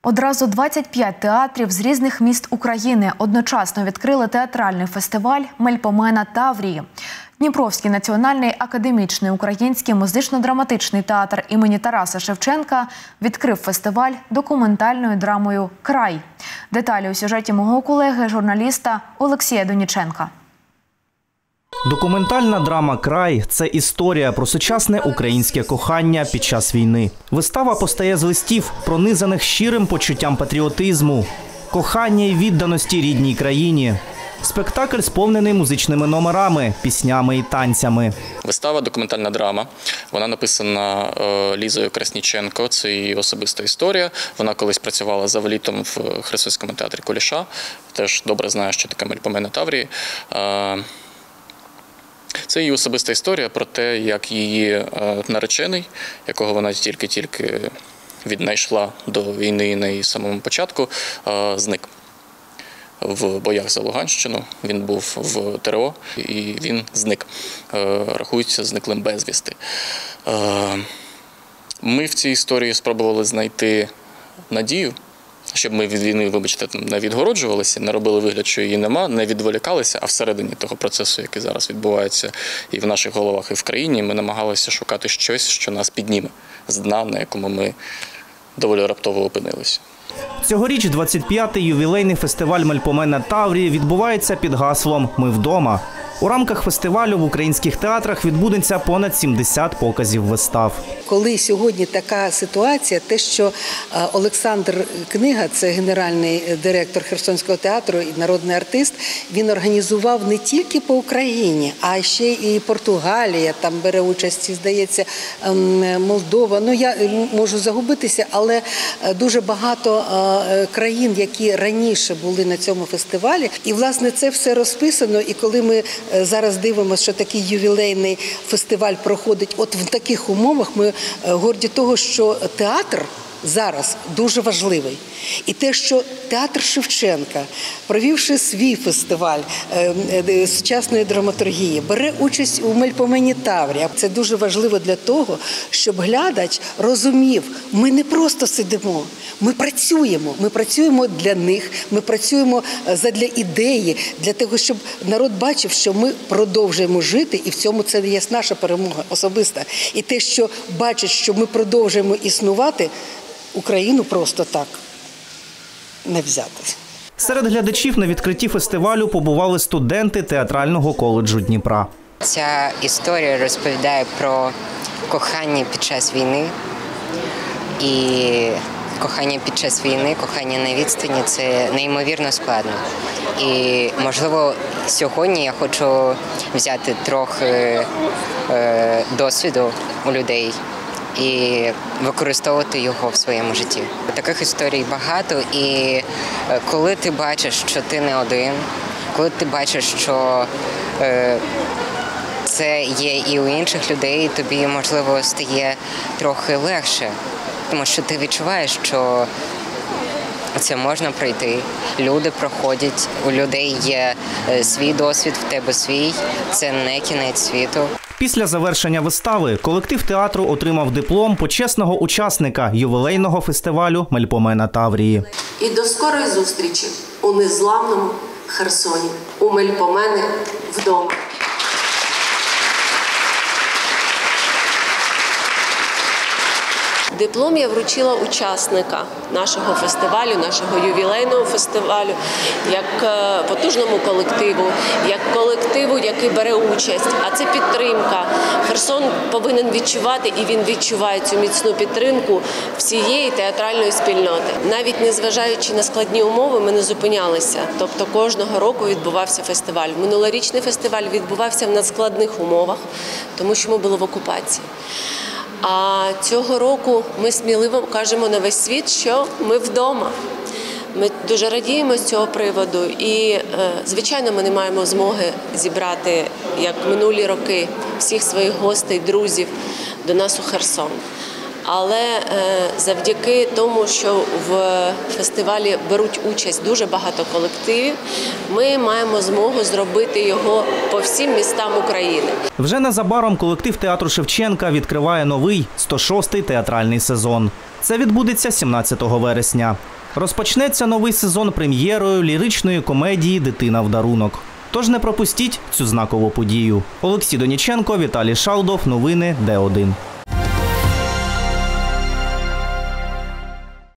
Одразу 25 театрів з різних міст України одночасно відкрили театральний фестиваль «Мельпомена Таврії». Дніпровський національний академічний український музично-драматичний театр імені Тараса Шевченка відкрив фестиваль документальною драмою «Край». Деталі у сюжеті мого колеги, журналіста Олексія Доніченка. Документальна драма «Край» – це історія про сучасне українське кохання під час війни. Вистава постає з листів, пронизаних щирим почуттям патріотизму, кохання і відданості рідній країні. Спектакль сповнений музичними номерами, піснями і танцями. Вистава «Документальна драма». Вона написана Лізою Красніченко. Це її особиста історія. Вона колись працювала завалітом в Херсонському театрі Куліша. Теж добре знає, що таке «Мельпомена Таврії». Це її особиста історія про те, як її наречений, якого вона тільки-тільки віднайшла до війни на її самому початку, зник в боях за Луганщину. Він був в ТРО і він зник. Рахується зниклим безвісти. Ми в цій історії спробували знайти надію, щоб ми від війни, вибачте, не відгороджувалися, не робили вигляд, що її нема, не відволікалися, а всередині того процесу, який зараз відбувається і в наших головах, і в країні, ми намагалися шукати щось, що нас підніме з дна, на якому ми доволі раптово опинилися. Цьогоріч 25-й ювілейний фестиваль «Мельпомена Таврії» відбувається під гаслом «Ми вдома». У рамках фестивалю в українських театрах відбудеться понад 70 показів вистав. Коли сьогодні така ситуація, те, що Олександр Книга, це генеральний директор Херсонського театру і народний артист, він організував не тільки по Україні, а ще і Португалія, там бере участь, здається, Молдова. Ну, я можу загубитися, але дуже багато країн, які раніше були на цьому фестивалі. І, власне, це все розписано. І коли ми зараз дивимося, що такий ювілейний фестиваль проходить от в таких умовах, ми горді того, що театр зараз дуже важливий. І те, що театр Шевченка, провівши свій фестиваль сучасної драматургії, бере участь у «Мельпомені Таврії». Це дуже важливо для того, щоб глядач розумів, ми не просто сидимо, ми працюємо для них, ми працюємо задля ідеї, для того, щоб народ бачив, що ми продовжуємо жити, і в цьому це є наша перемога особиста. І те, що бачать, що ми продовжуємо існувати, Україну просто так не взяти. Серед глядачів на відкритті фестивалю побували студенти театрального коледжу Дніпра. Ця історія розповідає про кохання під час війни. І кохання під час війни, кохання на відстані – це неймовірно складно. І, можливо, сьогодні я хочу взяти трохи досвіду у людей і використовувати його в своєму житті. Таких історій багато, і коли ти бачиш, що ти не один, коли ти бачиш, що це є і у інших людей, тобі, можливо, стає трохи легше, тому що ти відчуваєш, що це можна пройти. Люди проходять, у людей є свій досвід, в тебе свій, це не кінець світу. Після завершення вистави колектив театру отримав диплом почесного учасника ювілейного фестивалю «Мельпомена Таврії». І до скорої зустрічі у незламному Херсоні, у Мельпомени вдома. Диплом я вручила учасника нашого фестивалю, нашого ювілейного фестивалю, як потужному колективу, як колективу, який бере участь. А це підтримка. Херсон повинен відчувати, і він відчуває цю міцну підтримку всієї театральної спільноти. Навіть незважаючи на складні умови, ми не зупинялися. Тобто кожного року відбувався фестиваль. Минулорічний фестиваль відбувався в надскладних умовах, тому що ми були в окупації. А цього року ми сміливо кажемо на весь світ, що ми вдома. Ми дуже радіємо з цього приводу і, звичайно, ми не маємо змоги зібрати, як минулі роки, всіх своїх гостей, друзів до нас у Херсон. Але завдяки тому, що в фестивалі беруть участь дуже багато колективів, ми маємо змогу зробити його по всім містам України. Вже незабаром колектив театру Шевченка відкриває новий 106-й театральний сезон. Це відбудеться 17 вересня. Розпочнеться новий сезон прем'єрою ліричної комедії «Дитина в дарунок». Тож не пропустіть цю знакову подію. Олексій Доніченко, Віталій Шалдов. Новини Д1.